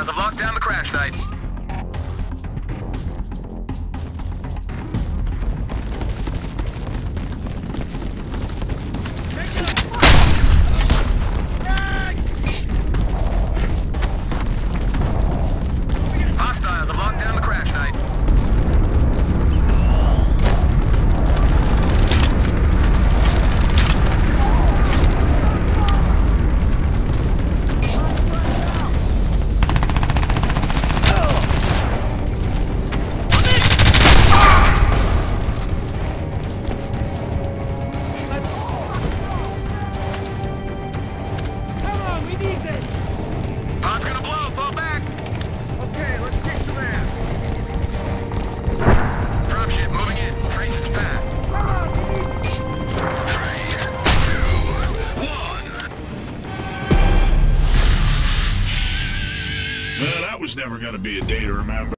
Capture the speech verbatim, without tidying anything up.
Hostiles have locked down the crash site. Hostiles have locked down the crash site. Well, that was never going to be a day to remember.